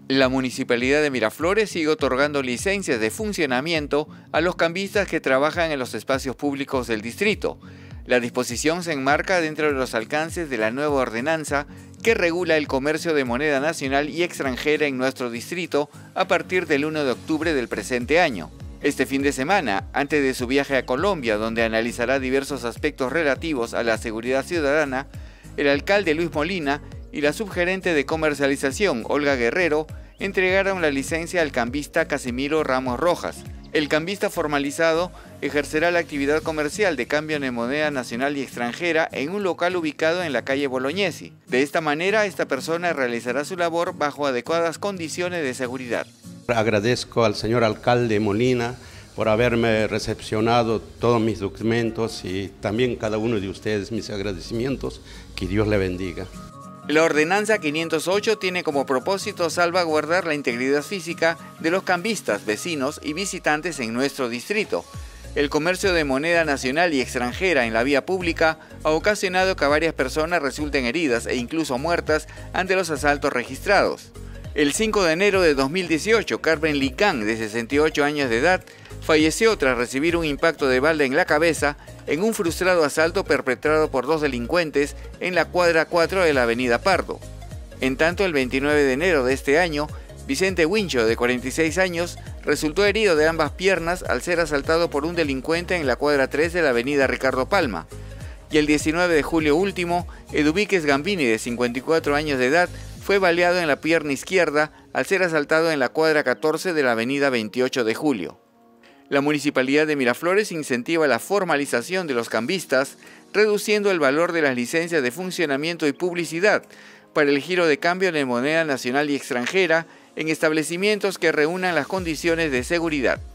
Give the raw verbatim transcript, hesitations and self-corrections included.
La Municipalidad de Miraflores sigue otorgando licencias de funcionamiento a los cambistas que trabajan en los espacios públicos del distrito. La disposición se enmarca dentro de los alcances de la nueva ordenanza que regula el comercio de moneda nacional y extranjera en nuestro distrito a partir del primero de octubre del presente año. Este fin de semana, antes de su viaje a Colombia, donde analizará diversos aspectos relativos a la seguridad ciudadana, el alcalde Luis Molina y la subgerente de comercialización, Olga Guerrero, entregaron la licencia al cambista Casimiro Ramos Rojas. El cambista formalizado ejercerá la actividad comercial de cambio de moneda nacional y extranjera en un local ubicado en la calle Bolognesi. De esta manera, esta persona realizará su labor bajo adecuadas condiciones de seguridad. Agradezco al señor alcalde Molina por haberme recepcionado todos mis documentos y también cada uno de ustedes mis agradecimientos. Que Dios le bendiga. La ordenanza quinientos ocho tiene como propósito salvaguardar la integridad física de los cambistas, vecinos y visitantes en nuestro distrito. El comercio de moneda nacional y extranjera en la vía pública ha ocasionado que varias personas resulten heridas e incluso muertas ante los asaltos registrados. El cinco de enero de dos mil dieciocho, Carmen Licán, de sesenta y ocho años de edad, falleció tras recibir un impacto de bala en la cabeza en un frustrado asalto perpetrado por dos delincuentes en la cuadra cuatro de la avenida Pardo. En tanto, el veintinueve de enero de este año, Vicente Wincho, de cuarenta y seis años, resultó herido de ambas piernas al ser asaltado por un delincuente en la cuadra tres de la avenida Ricardo Palma. Y el diecinueve de julio último, Eduvíquez Gambini, de cincuenta y cuatro años de edad, fue baleado en la pierna izquierda al ser asaltado en la cuadra catorce de la avenida veintiocho de julio. La Municipalidad de Miraflores incentiva la formalización de los cambistas, reduciendo el valor de las licencias de funcionamiento y publicidad para el giro de cambio de moneda nacional y extranjera en establecimientos que reúnan las condiciones de seguridad.